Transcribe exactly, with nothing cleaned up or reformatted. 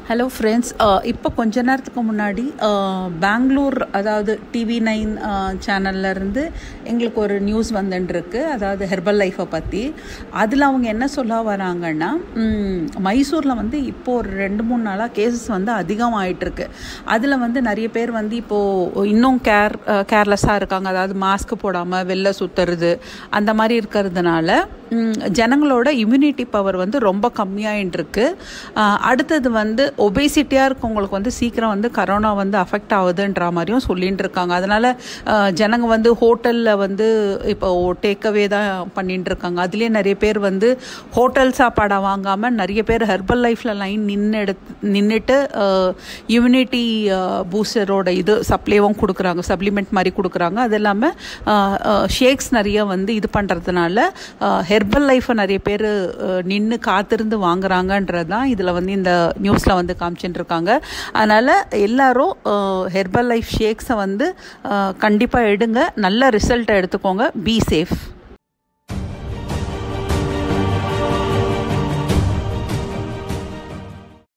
Hello friends, இப்போ கொஞ்ச நேரத்துக்கு முன்னாடி பெங்களூர் அதாவது டிவி நைன் சேனல்லேருந்து எங்களுக்கு ஒரு நியூஸ் வந்துட்டுருக்கு. அதாவது ஹெர்பல் லைஃப்பை பற்றி. அதில் அவங்க என்ன சொல்ல வராங்கன்னா, மைசூரில் வந்து இப்போது ஒரு ரெண்டு மூணு நாளாக கேசஸ் வந்து அதிகமாகிட்டுருக்கு. அதில் வந்து நிறைய பேர் வந்து இப்போது இன்னும் கேர் கேர்லெஸ்ஸாக இருக்காங்க. அதாவது மாஸ்க் போடாமல் வெளில சுற்றுறது அந்த மாதிரி இருக்கிறதுனால ஜனங்களோட இம்யூனிட்டி பவர் வந்து ரொம்ப கம்மியாகிட்டுருக்கு. அடுத்தது வந்து ஒபேசிட்டியாக இருக்கவங்களுக்கு வந்து சீக்கிரம் வந்து கரோனா வந்து அஃபெக்ட் ஆகுதுன்ற மாதிரியும் சொல்லிகிட்டு இருக்காங்க. அதனால் ஜனங்க வந்து ஹோட்டலில் வந்து இப்போ டேக்அவே தான் பண்ணிகிட்டு இருக்காங்க. அதுலேயே நிறைய பேர் வந்து ஹோட்டல் சாப்பாடை வாங்காமல் நிறைய பேர் ஹெர்பல் லைஃப்பில் லைன் நின்று எடுத்து நின்றுட்டு இம்யூனிட்டி பூஸ்டரோட இது சப்ளைவும் கொடுக்குறாங்க, சப்ளிமெண்ட் மாதிரி கொடுக்குறாங்க. அது இல்லாமல் ஷேக்ஸ் நிறைய வந்து இது பண்ணுறதுனால ஹெர்பல் லைஃப்பை நிறைய பேர் நின்று காத்திருந்து வாங்குறாங்கன்றது தான் இதில் வந்து இந்த நியூஸில் வந்து காமிச்சுட்டு இருக்காங்க. அதனால் எல்லாரும் ஹெர்பல் லைஃப் ஷேக்ஸை வந்து கண்டிப்பாக எடுங்க, நல்ல ரிசல்ட்டை எடுத்துக்கோங்க. Be safe.